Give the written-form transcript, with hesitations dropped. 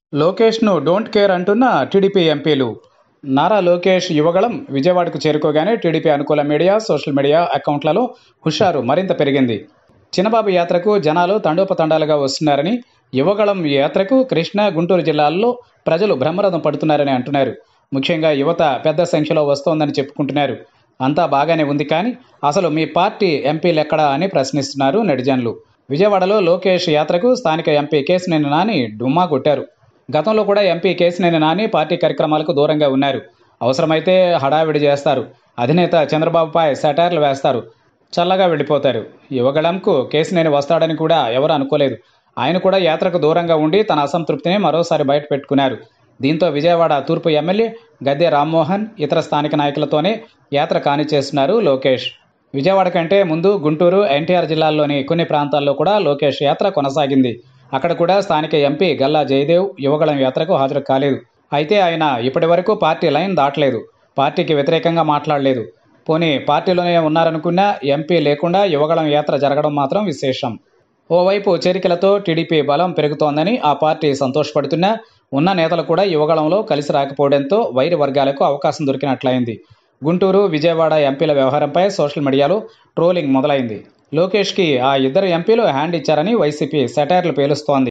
లోకేష్ను don't care అంటున్న TDP MPs. Nara Lokesh Yuvagalam విజయవాడకు చేరుకోగానే టీడీపీ అనుకూల మీడియా, సోషల్ మీడియా అకౌంట్లలో హుషారు మరింత పెరిగింది. చిన్నబాబు యాత్రకు జనాలు తండోపతండాలుగా వస్తున్నారని, యువగళం యాత్రకు కృష్ణా, గుంటూరు జిల్లాల్లో ప్రజలు బ్రహ్మరథం పడుతున్నారని అంటున్నారు. ముఖ్యంగా యువత పెద్ద సంఖ్యలో వస్తోందని చెప్పుకుంటున్నారు. అంతా బాగానే ఉంది, కానీ అసలు మీ పార్టీ ఎంపీలెక్కడా అని ప్రశ్నిస్తున్నారు నెటిజన్లు. విజయవాడలో లోకేష్ యాత్రకు స్థానిక ఎంపీ కేసినేని నాని డుమ్మా కొట్టారు. గతంలో కూడా ఎంపీ కేసినేని నాని పార్టీ కార్యక్రమాలకు దూరంగా ఉన్నారు. అవసరమైతే హడావిడి చేస్తారు. అధినేత చంద్రబాబుపై సెటైర్లు వేస్తారు. చల్లగా వెళ్ళిపోతారు. యువగళంకు కేసినేని వస్తాడని కూడా ఎవరు అనుకోలేదు. ఆయన కూడా యాత్రకు దూరంగా ఉండి తన అసంతృప్తిని మరోసారి బయట పెట్టుకున్నారు. దీంతో విజయవాడ తూర్పు ఎమ్మెల్యే గద్దె రామ్మోహన్, ఇతర స్థానిక నాయకులతోనే యాత్ర కానిచేస్తున్నారు లోకేష్. విజయవాడ కంటే ముందు గుంటూరు, ఎన్టీఆర్ జిల్లాల్లోని కొన్ని ప్రాంతాల్లో కూడా లోకేష్ యాత్ర కొనసాగింది. అక్కడ కూడా స్థానిక ఎంపీ గల్లా జయదేవ్ యువగళం యాత్రకు హాజరు కాలేదు. అయితే ఆయన ఇప్పటి వరకు పార్టీ లైన్ దాటలేదు. పార్టీకి వ్యతిరేకంగా మాట్లాడలేదు. పోనీ పార్టీలోనే ఉన్నారనుకున్నా ఎంపీ లేకుండా యువగళం యాత్ర జరగడం మాత్రం విశేషం. ఓవైపు చేరికలతో టీడీపీ బలం పెరుగుతోందని ఆ పార్టీ సంతోషపడుతున్నా, ఉన్న నేతలు కూడా యువగళంలో కలిసి రాకపోవడంతో వైరి వర్గాలకు అవకాశం దొరికినట్లయింది. గుంటూరు, విజయవాడ ఎంపీల వ్యవహారంపై సోషల్ మీడియాలో ట్రోలింగ్ మొదలైంది. లోకేష్కి ఆ ఇద్దరు ఎంపీలు హ్యాండ్ ఇచ్చారని వైసీపీ సెటైర్లు పేలుస్తోంది.